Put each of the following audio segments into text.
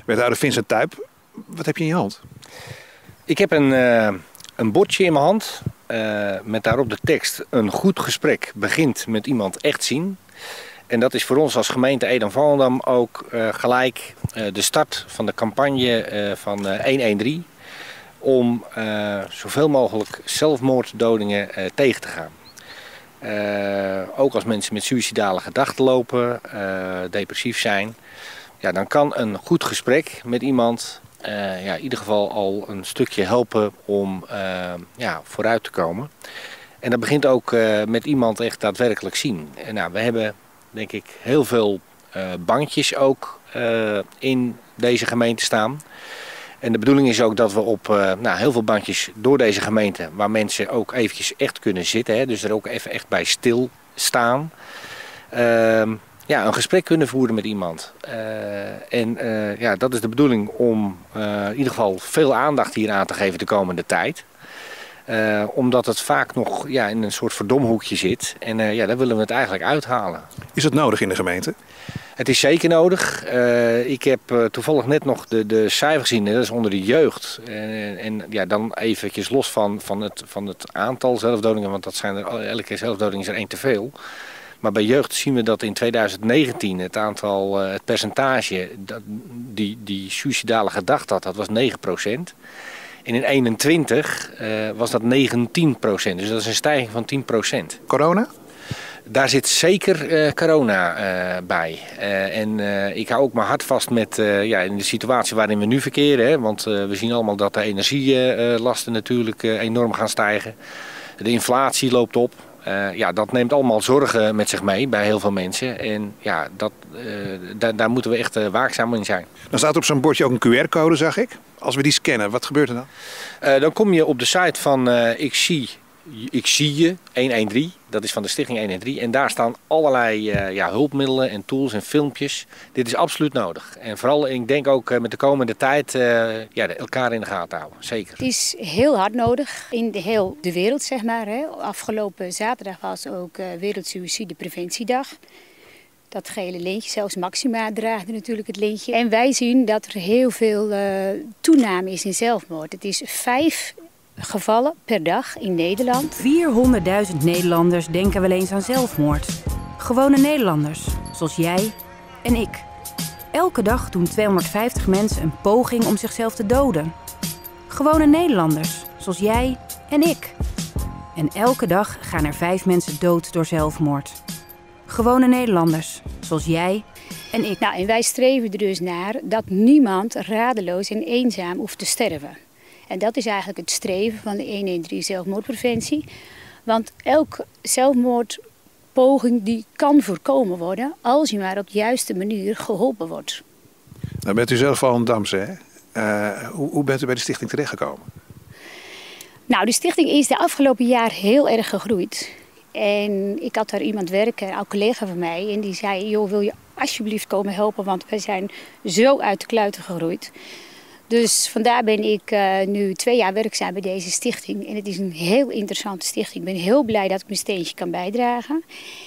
Wethouder Vincent Tuyp, wat heb je in je hand? Ik heb een bordje in mijn hand met daarop de tekst: een goed gesprek begint met iemand echt zien. En dat is voor ons als gemeente Edam-Volendam ook gelijk de start van de campagne van 113 om zoveel mogelijk zelfmoorddodingen tegen te gaan. Ook als mensen met suïcidale gedachten lopen, depressief zijn, ja, dan kan een goed gesprek met iemand in ieder geval al een stukje helpen om vooruit te komen. En dat begint ook met iemand echt daadwerkelijk zien. En, we hebben denk ik heel veel bankjes ook in deze gemeente staan. En de bedoeling is ook dat we op heel veel bankjes door deze gemeente, waar mensen ook eventjes echt kunnen zitten, hè, dus er ook even echt bij stilstaan, een gesprek kunnen voeren met iemand. Dat is de bedoeling om in ieder geval veel aandacht hier aan te geven de komende tijd. Omdat het vaak nog in een soort verdomhoekje zit. En daar willen we het eigenlijk uithalen. Is dat nodig in de gemeente? Het is zeker nodig. Ik heb toevallig net nog de cijfers gezien. Dat is onder de jeugd. Dan eventjes los van het aantal zelfdodingen. Want dat zijn elke zelfdoding is er één te veel. Maar bij jeugd zien we dat in 2019 het percentage die suïcidale gedachte had, dat was 9%. En in 2021 was dat 19%. Dus dat is een stijging van 10%. Corona? Daar zit zeker corona bij. Ik hou ook mijn hart vast met in de situatie waarin we nu verkeren. Hè, want we zien allemaal dat de energielasten natuurlijk enorm gaan stijgen. De inflatie loopt op. Dat neemt allemaal zorgen met zich mee bij heel veel mensen. En daar moeten we echt waakzaam in zijn. Dan staat op zo'n bordje ook een QR-code, zag ik. Als we die scannen, wat gebeurt er dan? Dan kom je op de site van Ik zie je 113. Dat is van de stichting 113. En daar staan allerlei hulpmiddelen en tools en filmpjes. Dit is absoluut nodig. En vooral, ik denk ook met de komende tijd elkaar in de gaten houden. Zeker. Het is heel hard nodig in heel de wereld, zeg maar. Hè. Afgelopen zaterdag was ook Wereldsuïcidepreventiedag. Dat gele lintje, zelfs Maxima draagde natuurlijk het lintje. En wij zien dat er heel veel toename is in zelfmoord. Het is 5 gevallen per dag in Nederland. 400.000 Nederlanders denken wel eens aan zelfmoord. Gewone Nederlanders, zoals jij en ik. Elke dag doen 250 mensen een poging om zichzelf te doden. Gewone Nederlanders, zoals jij en ik. En elke dag gaan er 5 mensen dood door zelfmoord. Gewone Nederlanders, zoals jij en ik. En wij streven er dus naar dat niemand radeloos en eenzaam hoeft te sterven. En dat is eigenlijk het streven van de 113 zelfmoordpreventie. Want elke zelfmoordpoging die kan voorkomen worden als je maar op de juiste manier geholpen wordt. Nou bent u zelf Volendamse, hè? Hoe bent u bij de stichting terechtgekomen? Nou, de stichting is de afgelopen jaar heel erg gegroeid. En ik had daar iemand werken, een collega van mij, en die zei: joh, wil je alsjeblieft komen helpen, want wij zijn zo uit de kluiten gegroeid. Dus vandaar ben ik nu 2 jaar werkzaam bij deze stichting. En het is een heel interessante stichting. Ik ben heel blij dat ik mijn steentje kan bijdragen.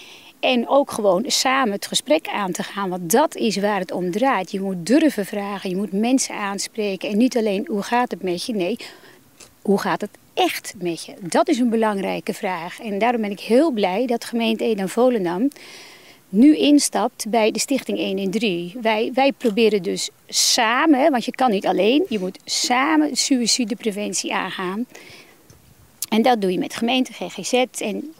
En ook gewoon samen het gesprek aan te gaan. Want dat is waar het om draait. Je moet durven vragen, je moet mensen aanspreken. En niet alleen hoe gaat het met je, nee, hoe gaat het echt met je? Dat is een belangrijke vraag. En daarom ben ik heel blij dat gemeente Edam-Volendam nu instapt bij de stichting 113. Wij proberen dus samen, want je kan niet alleen, je moet samen suïcidepreventie aangaan. En dat doe je met gemeente, GGZ en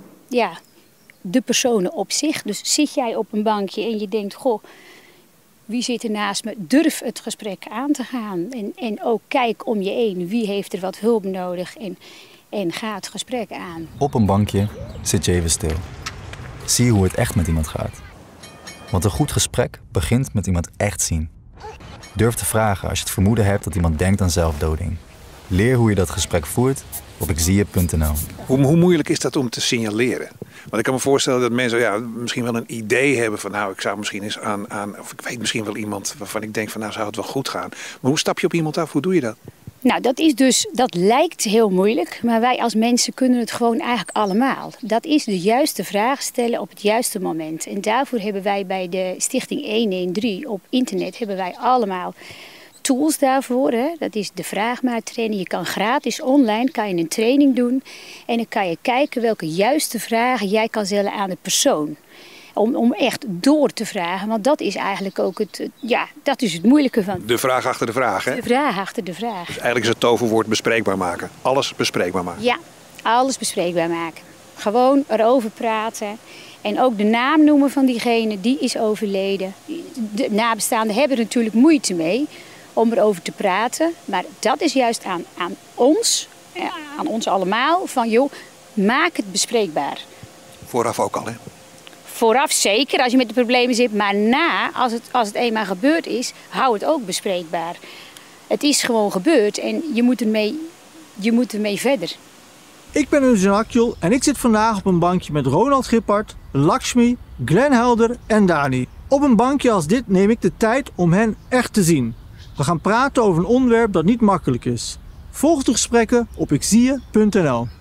de personen op zich. Dus zit jij op een bankje en je denkt, goh, wie zit er naast me? Durf het gesprek aan te gaan. En ook kijk om je heen, wie heeft er wat hulp nodig en ga het gesprek aan. Op een bankje zit je even stil. Zie hoe het echt met iemand gaat. Want een goed gesprek begint met iemand echt zien. Durf te vragen als je het vermoeden hebt dat iemand denkt aan zelfdoding. Leer hoe je dat gesprek voert op ikzieje.nl. Hoe moeilijk is dat om te signaleren? Want ik kan me voorstellen dat mensen misschien wel een idee hebben van ik zou misschien eens of ik weet misschien wel iemand waarvan ik denk van zou het wel goed gaan. Maar hoe stap je op iemand af? Hoe doe je dat? Nou, dat lijkt heel moeilijk, maar wij als mensen kunnen het gewoon eigenlijk allemaal. Dat is de juiste vraag stellen op het juiste moment. En daarvoor hebben wij bij de stichting 113 op internet allemaal tools daarvoor. Hè. Dat is de vraagmaattraining. Je kan gratis online kan je een training doen. En dan kan je kijken welke juiste vragen jij kan stellen aan de persoon. Om echt door te vragen. Want dat is eigenlijk ook dat is het moeilijke van. De vraag achter de vraag, hè? De vraag achter de vraag. Dus eigenlijk is het toverwoord bespreekbaar maken. Alles bespreekbaar maken. Ja, alles bespreekbaar maken. Gewoon erover praten. En ook de naam noemen van diegene die is overleden. De nabestaanden hebben er natuurlijk moeite mee om erover te praten. Maar dat is juist aan ons allemaal. Van joh, maak het bespreekbaar. Vooraf ook al, hè? Vooraf zeker als je met de problemen zit. Maar als het eenmaal gebeurd is, hou het ook bespreekbaar. Het is gewoon gebeurd en je moet ermee verder. Ik ben Eugene Akjol en ik zit vandaag op een bankje met Ronald Gippard, Lakshmi, Glenn Helder en Dani. Op een bankje als dit neem ik de tijd om hen echt te zien. We gaan praten over een onderwerp dat niet makkelijk is. Volg de gesprekken op ikzieje.nl.